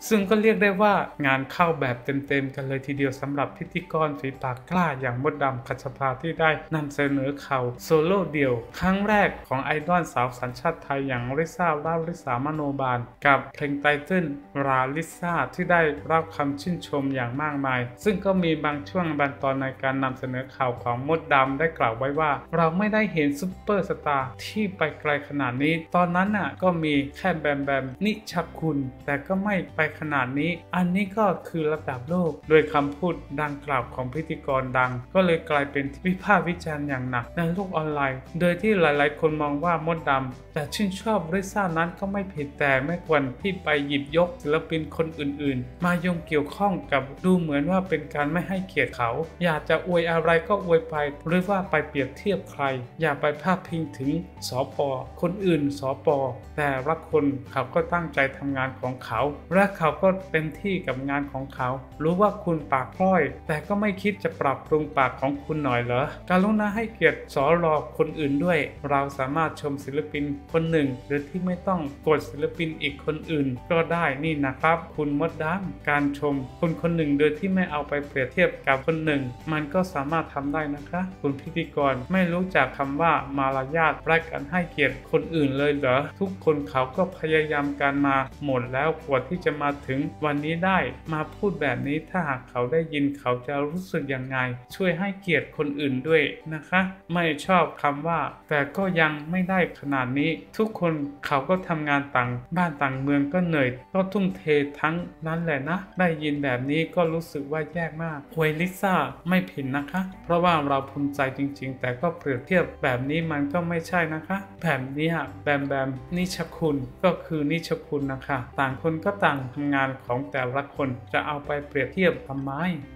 ซึ่งก็เรียกได้ว่างานเข้าแบบเต็มๆกันเลยทีเดียวสำหรับพิธีกรฝีปากกล้าอย่างมดดำคัชภาที่ได้นำเสนอข่าวโซโล่เดี่ยวครั้งแรกของไอดอลสาวสัญชาติไทยอย่างลิซ่าลิสามโนบาลกับเพลงไตเติ้ลราลิซ่าที่ได้รับคำชื่นชมอย่างมากมายซึ่งก็มีบางช่วงบางตอนในการนำเสนอข่าวของมดดำได้กล่าวไว้ว่าเราไม่ได้เห็นซุปเปอร์สตาร์ที่ไปไกลขนาดนี้ตอนนั้นน่ะก็มีแค่แบมนิชคุณแต่ก็ไม่ไปขนาดนี้อันนี้ก็คือระดับโลกโดยคำพูดดังกล่าวของพิธีกรดังก็เลยกลายเป็นวิพากษ์วิจารณ์อย่างหนักในโลกออนไลน์โดยที่หลายๆคนมองว่ามดดำแต่ชื่นชอบลิซ่านั้นก็ไม่ผิดแต่ไม่ควรที่ไปหยิบยกศิลปินคนอื่นๆมาโยงเกี่ยวข้องกับดูเหมือนว่าเป็นการไม่ให้เกียรติเขาอยากจะอวยอะไรก็อวยไปหรือว่าไปเปรียบเทียบใครอย่าไปพาดพิงถึงสป.คนอื่นสป.แต่ละคนเขาก็ตั้งใจทำงานของเขาและเขาก็เต็มที่กับงานของเขารู้ว่าคุณปากพร่อยแต่ก็ไม่คิดจะปรับปรุงปากของคุณหน่อยเหรอกรุณาให้เกียรติสรอคนอื่นด้วยเราสามารถชมศิลปินคนหนึ่งหรือที่ไม่ต้องกดศิลปินอีกคนอื่นก็ได้นี่นะครับคุณมดดำการชมคนคนหนึ่งโดยที่ไม่เอาไปเปรียบเทียบกับคนหนึ่งมันก็สามารถทำได้นะคะคุณพิธีกรไม่รู้จักคำว่ามารยาทและการให้เกียรติคนอื่นเลยเหรอทุกคนเขาก็พยายามกันมาหมดแล้วกว่าที่จะมาถึงวันนี้ได้มาพูดแบบนี้ถ้าหากเขาได้ยินเขาจะรู้สึกยังไงช่วยให้เกียรติคนอื่นด้วยนะคะไม่ชอบคำว่าแต่ก็ยังไม่ได้ขนาดนี้ทุกคนเขาก็ทำงานต่างบ้านต่างเมืองก็เหนื่อยก็ทุ่มเททั้งนั้นแหละนะได้ยินแบบนี้ก็รู้สึกว่าแย่มากอวยลิซ่าไม่ผิดนะคะเพราะว่าเราภูมิใจจริงๆแต่ก็เปรียบเทียบแบบนี้มันก็ไม่ใช่นะคะแบบนี้แบมนิชคุณก็คือนิชคุณนะคะต่างคนก็ต่างทำงานของแต่ละคนจะเอาไปเปรียบเทียบทำไม